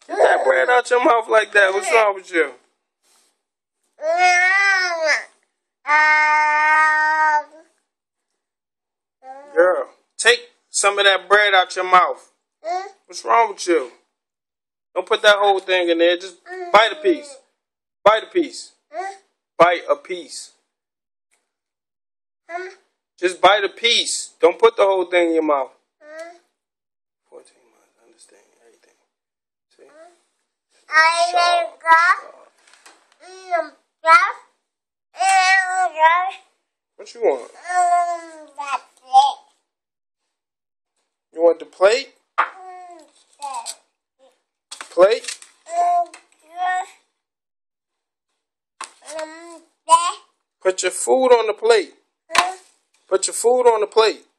Get that bread out your mouth like that. What's wrong with you? Girl, take some of that bread out your mouth. What's wrong with you? Don't put that whole thing in there. Just bite a piece. Bite a piece. Bite a piece. Just bite a piece. Don't put the whole thing in your mouth. 14 months, understanding everything. See? What you want? You want the plate? Plate? Put your food on the plate. Put your food on the plate.